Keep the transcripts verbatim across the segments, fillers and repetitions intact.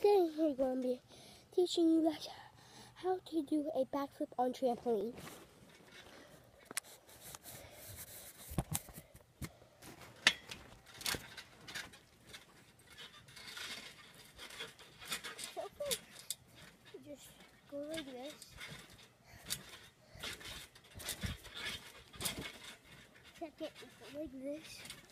Today we're going to be teaching you guys how to do a backflip on trampoline. So first, you just go like this. Second, you go like this.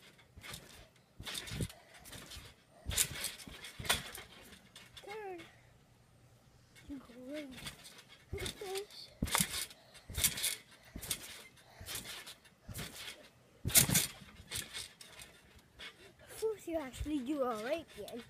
Third, you go like this. Fourth, you actually do all right again.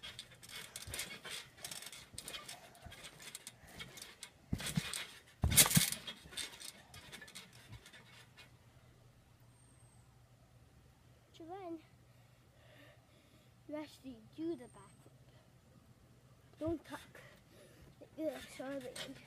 So then, you actually do the backflip. Don't tuck. Like this on the end.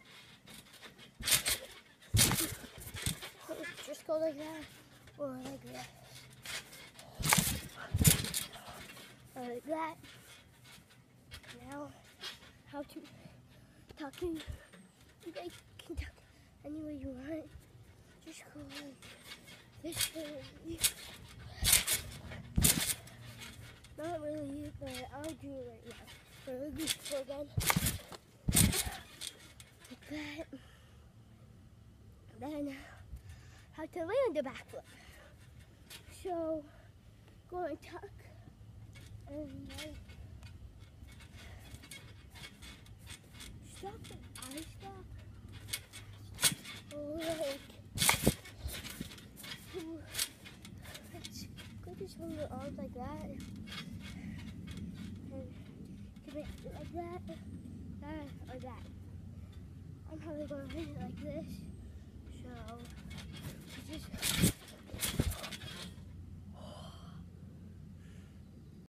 Just go like that, or like this. Or like that. Now, how to tuck in. You guys can tuck any way you want. Just go like this way. Not really, but I'll do it right now. Really good. So again, like that. And then how to land a backflip. So go and tuck and like stop and I stop. Like let's go to swing your arms like that. And can it like that, that, or that. I'm probably going to hit it like this.